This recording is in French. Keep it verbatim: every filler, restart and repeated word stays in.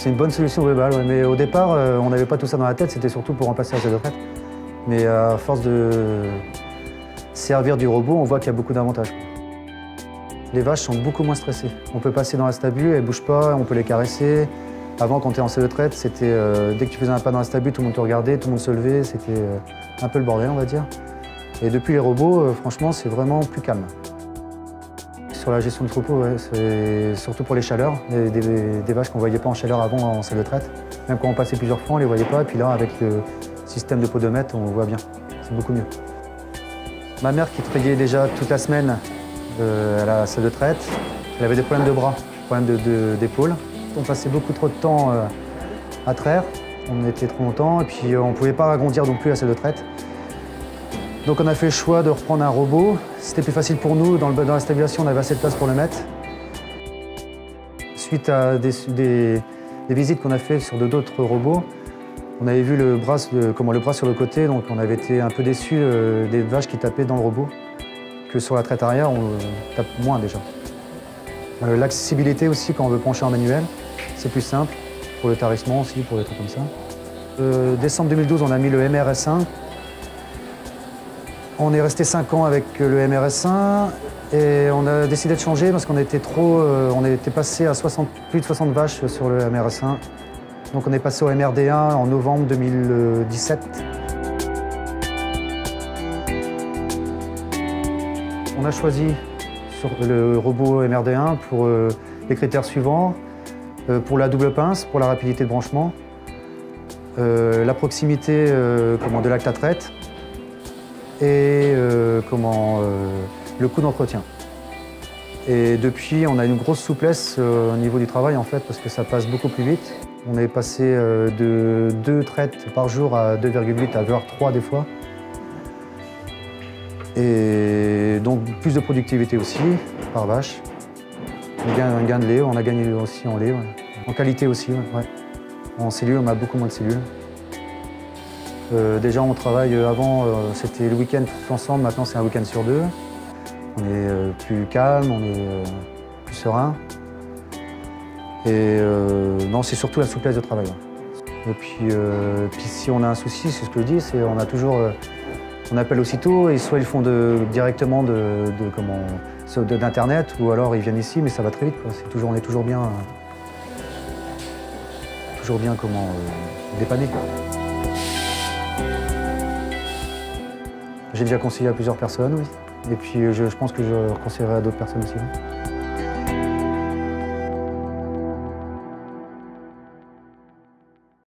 C'est une bonne solution globale, ouais. Mais au départ, euh, on n'avait pas tout ça dans la tête, c'était surtout pour remplacer la selle de traite. Mais à force de servir du robot, on voit qu'il y a beaucoup d'avantages. Les vaches sont beaucoup moins stressées. On peut passer dans la stabule, elles ne bougent pas, on peut les caresser. Avant, quand tu es en selle de traite, c'était euh, dès que tu faisais un pas dans la stabule, tout le monde te regardait, tout le monde se levait, c'était euh, un peu le bordel, on va dire. Et depuis les robots, euh, franchement, c'est vraiment plus calme. Sur la gestion du troupeau, ouais, c'est surtout pour les chaleurs, des, des, des vaches qu'on ne voyait pas en chaleur avant en selle de traite. Même quand on passait plusieurs fois, on ne les voyait pas, et puis là, avec le système de podomètre, on voit bien. C'est beaucoup mieux. Ma mère qui travaillait déjà toute la semaine euh, à la selle de traite, elle avait des problèmes de bras, des problèmes d'épaule. De, de, on passait beaucoup trop de temps euh, à traire, on était trop longtemps, et puis euh, on ne pouvait pas agrandir non plus la selle de traite. Donc on a fait le choix de reprendre un robot. C'était plus facile pour nous, dans, le, dans la stabilisation, on avait assez de place pour le mettre. Suite à des, des, des visites qu'on a fait sur d'autres robots, on avait vu le bras, le, comment, le bras sur le côté, donc on avait été un peu déçus euh, des vaches qui tapaient dans le robot, que sur la traite arrière, on euh, tape moins déjà. Euh, L'accessibilité aussi, quand on veut pencher en manuel, c'est plus simple, pour le tarissement aussi, pour des trucs comme ça. Euh, décembre deux mille douze, on a mis le M R S un. On est resté cinq ans avec le M R S un et on a décidé de changer parce qu'on était trop, euh, on était passé à soixante, plus de soixante vaches sur le M R S un. Donc on est passé au M R D un en novembre deux mille dix-sept. On a choisi sur le robot M R D un pour euh, les critères suivants. Euh, pour la double pince, pour la rapidité de branchement, euh, la proximité euh, comment, de l'acte à traite, et euh, comment, euh, le coût d'entretien. Et depuis, on a une grosse souplesse euh, au niveau du travail, en fait, parce que ça passe beaucoup plus vite. On est passé euh, de deux traites par jour à deux virgule huit, à voire trois des fois. Et donc, plus de productivité aussi, par vache. On gagne un gain de lait, on a gagné aussi en lait. Ouais. En qualité aussi, ouais. Ouais. En cellules, on a beaucoup moins de cellules. Euh, déjà, on travaille, avant, euh, c'était le week-end tous ensemble, maintenant c'est un week-end sur deux. On est euh, plus calme, on est euh, plus serein. Et euh, non, c'est surtout la souplesse de travail. Ouais. Et puis, euh, puis si on a un souci, c'est ce que je dis, c'est on a toujours, euh, on appelle aussitôt, et soit ils font de, directement de, de comment, d'internet, ou alors ils viennent ici, mais ça va très vite. C'est toujours, on est toujours bien, euh, toujours bien comment euh, dépanné. J'ai déjà conseillé à plusieurs personnes, oui. Et puis je, je pense que je conseillerai à d'autres personnes aussi. Oui.